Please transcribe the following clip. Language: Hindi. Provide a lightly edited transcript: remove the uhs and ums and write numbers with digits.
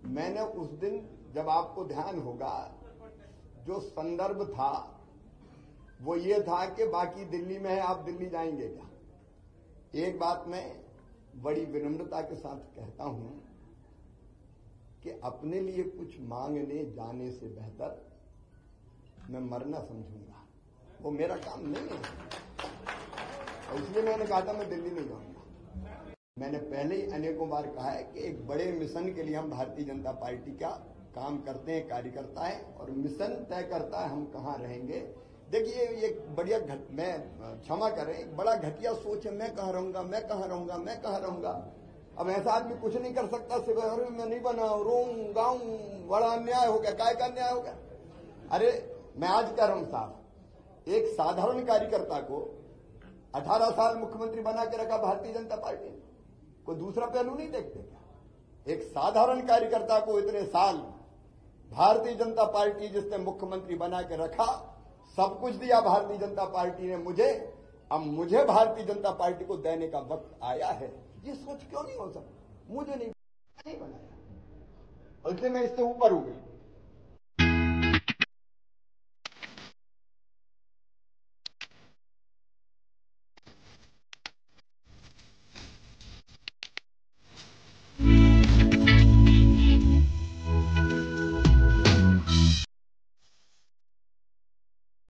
मैंने उस दिन, जब आपको ध्यान होगा, जो संदर्भ था वो ये था कि बाकी दिल्ली में है, आप दिल्ली जाएंगे क्या। एक बात मैं बड़ी विनम्रता के साथ कहता हूं कि अपने लिए कुछ मांगने जाने से बेहतर मैं मरना समझूंगा, वो मेरा काम नहीं है। और इसलिए मैंने कहा था मैं दिल्ली नहीं जाऊंगा। मैंने पहले ही अनेकों बार कहा है कि एक बड़े मिशन के लिए हम भारतीय जनता पार्टी का काम करते हैं, कार्यकर्ता है, और मिशन तय करता है हम कहां रहेंगे। देखिए ये बढ़िया मैं क्षमा करें, एक बड़ा घटिया सोच है, मैं कहां रहूंगा, मैं कहां रहूंगा, मैं कहां रहूंगा। अब ऐसा आदमी कुछ नहीं कर सकता, सिर्फ अरे मैं नहीं बना, रोऊं गाऊं, बड़ा अन्याय हो गया। काय का अन्याय हो गया? अरे मैं आज कह रहा हूं साहब, एक साधारण कार्यकर्ता को 18 साल मुख्यमंत्री बना के रखा भारतीय जनता पार्टी ने, कोई दूसरा पहलू नहीं देखते क्या? एक साधारण कार्यकर्ता को इतने साल भारतीय जनता पार्टी जिसने मुख्यमंत्री बना के रखा, सब कुछ दिया भारतीय जनता पार्टी ने मुझे, अब मुझे भारतीय जनता पार्टी को देने का वक्त आया है। ये सोच क्यों नहीं हो सकता? मुझे नहीं बनाया, इसलिए मैं इससे ऊपर हूं गई।